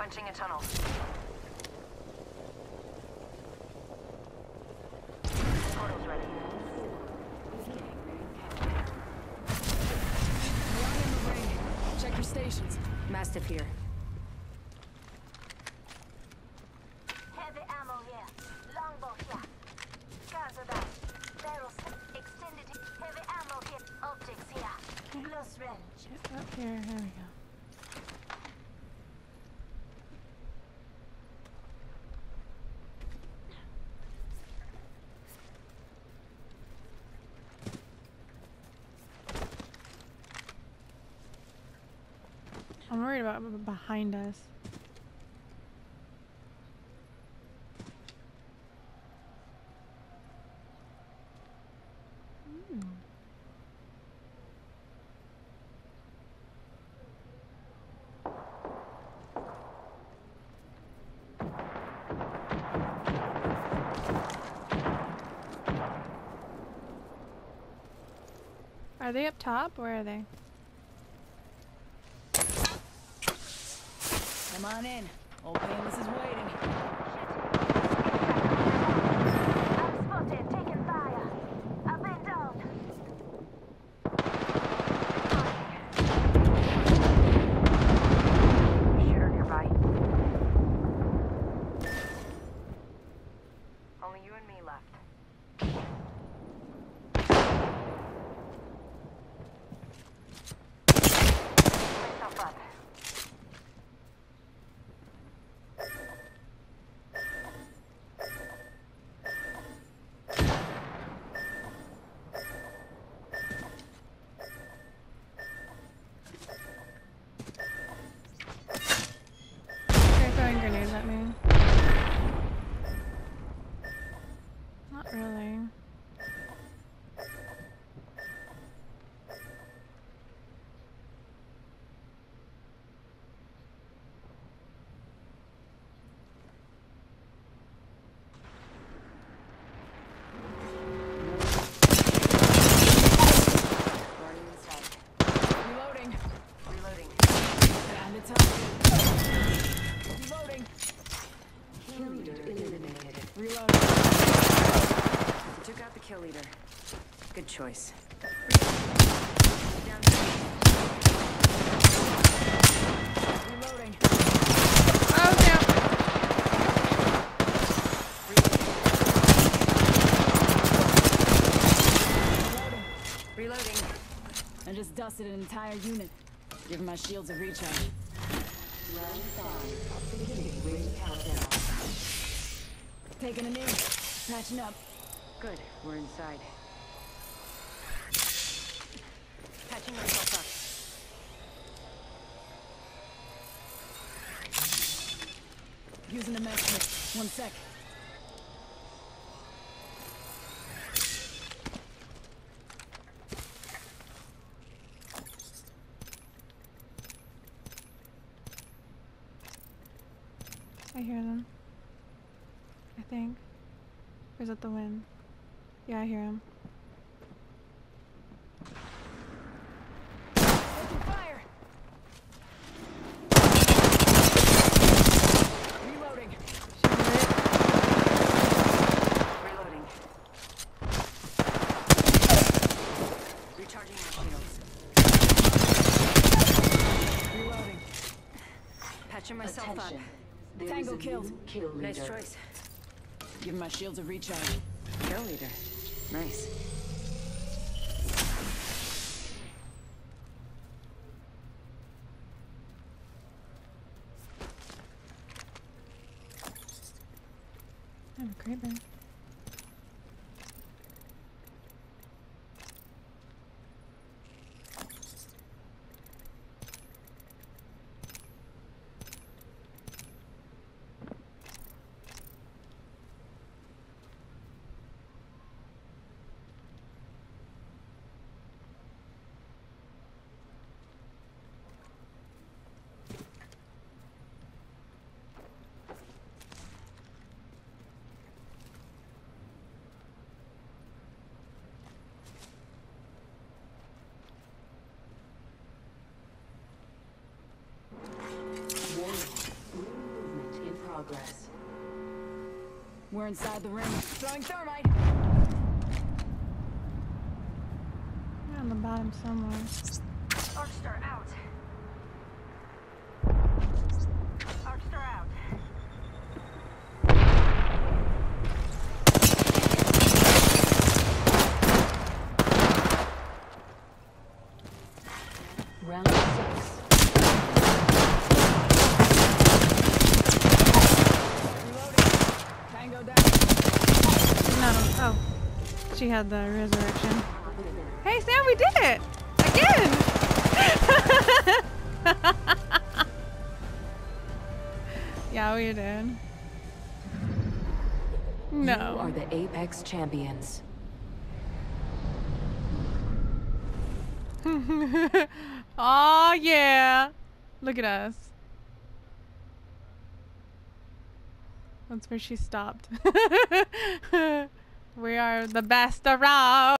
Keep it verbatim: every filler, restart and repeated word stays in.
Punching a tunnel. Portal's ready. One in the ring. Check your stations. Mastiff here. Heavy ammo here. Longbow here. Guns are down. Barrels extended. Heavy ammo here. Optics here. Close range. Get up here. There we go. I'm worried about behind us. Hmm. Are they up top? Where are they? Come on in. Old Painless is waiting. I'm spotted. Taking fire. I've been down. Shooter nearby. Only you and me left. Myself up. They're throwing grenades at me. Not really. Running inside. Reloading. Reloading. And it's up. Reloading. Kill leader eliminated. Reloading. Took out the kill leader. Good choice. Reloading. Oh, damn. Reloading. Reloading. I just dusted an entire unit. Giving my shields a recharge. Round five. Beginning ring countdown. Taking a knee. Patching up. Good. We're inside. Patching myself up. Using a med kit. One sec. I hear them. I think. Or is it the wind? Yeah, I hear them. Taking fire. Reloading. Reloading. Recharging my shields. Reloading. Patching myself Attention. up. There Tango is a killed. new kill leader. Nice choice. Giving my shields a recharge. Kill leader. Nice. I'm a creeper. progress. We're inside the ring. Throwing thermite. We're on the bottom somewhere. Arcstar out. Arcstar out. Round six. Reloading. Tango down. No, oh. She had the resurrection. Hey Sam, we did it! Again! Yeah, we did. You No. are the Apex champions. Oh yeah. Look at us. That's where she stopped. We are the best around.